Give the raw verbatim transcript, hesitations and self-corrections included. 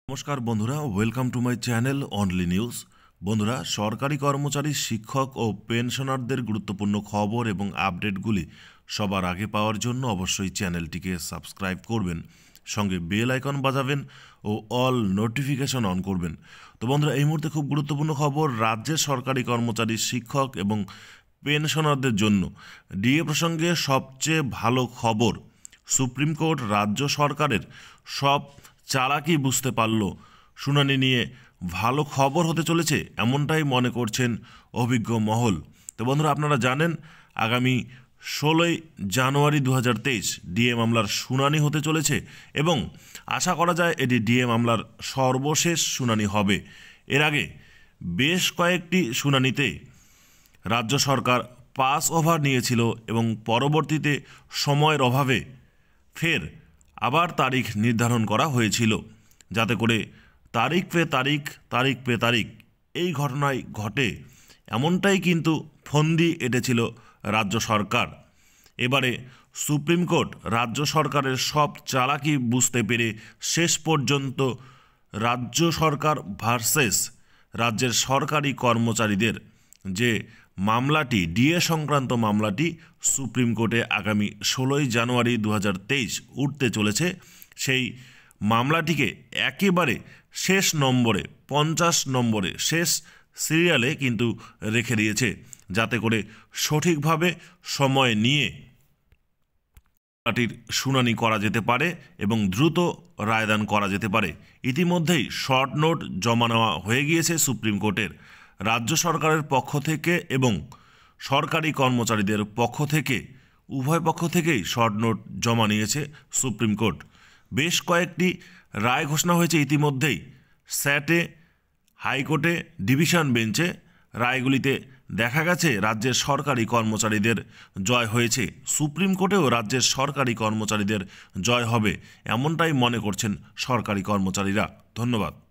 নমস্কার বন্ধুরা, welcome to my channel only news. বন্ধুরা, সরকারি কর্মচারী, শিক্ষক ও পেনশনারদের গুরুত্বপূর্ণ খবর এবং আপডেটগুলি সবার আগে পাওয়ার জন্য অবশ্যই চ্যানেলটিকে সাবস্ক্রাইব করবেন, সঙ্গে বেল আইকন বাজাবেন ও অল নোটিফিকেশন অন করবেন। তো বন্ধুরা, এই মুহূর্তে খুব গুরুত্বপূর্ণ খবর, রাজ্যের সরকারি কর্মচারী, শিক্ষক এবং পেনশনারদের জন্য ডিএ প্রসঙ্গে সবচেয়ে ভালো খবর। সুপ্রিম কোর্ট রাজ্য সরকারের সব চালাকি বুঝতে পারল, শুনানি নিয়ে ভালো খবর হতে চলেছে, এমনটাই মনে করছেন অভিজ্ঞ মহল। তো বন্ধুরা, আপনারা জানেন আগামী ষোলোই জানুয়ারি দু হাজার তেইশ ডিএ মামলার শুনানি হতে চলেছে এবং আশা করা যায় এটি ডিএ মামলার সর্বশেষ শুনানি হবে। এর আগে বেশ কয়েকটি শুনানিতে রাজ্য সরকার পাস ওভার নিয়েছিল এবং পরবর্তীতে সময়ের অভাবে ফের আবার তারিখ নির্ধারণ করা হয়েছিল, যাতে করে তারিখ পে তারিখ তারিখ পে তারিখ এই ঘটনায় ঘটে, এমনটাই কিন্তু ফন্দি এঁটেছিল রাজ্য সরকার। এবারে সুপ্রিম কোর্ট রাজ্য সরকারের সব চালাকি বুঝতে পেরে শেষ পর্যন্ত রাজ্য সরকার ভার্সেস রাজ্যের সরকারি কর্মচারীদের যে মামলাটি, ডিএ সংক্রান্ত মামলাটি সুপ্রিম কোর্টে আগামী ষোলোই জানুয়ারি দু হাজার তেইশ উঠতে চলেছে, সেই মামলাটিকে একেবারে শেষ নম্বরে, পঞ্চাশ নম্বরে, শেষ সিরিয়ালে কিন্তু রেখে দিয়েছে, যাতে করে সঠিকভাবে সময় নিয়ে মামলাটির শুনানি করা যেতে পারে এবং দ্রুত রায়দান করা যেতে পারে। ইতিমধ্যেই শর্ট নোট জমা নেওয়া হয়ে গিয়েছে সুপ্রিম কোর্টের। রাজ্য সরকারের পক্ষ থেকে এবং সরকারি কর্মচারীদের পক্ষ থেকে, উভয় পক্ষ থেকেই শর্ট নোট জমা নিয়েছে সুপ্রিম কোর্ট। বেশ কয়েকটি রায় ঘোষণা হয়েছে ইতিমধ্যেই, স্যাটে, হাইকোর্টে, ডিভিশন বেঞ্চে। রায়গুলিতে দেখা গেছে রাজ্যের সরকারি কর্মচারীদের জয় হয়েছে, সুপ্রিম কোর্টেও রাজ্যের সরকারি কর্মচারীদের জয় হবে, এমনটাই মনে করছেন সরকারি কর্মচারীরা। ধন্যবাদ।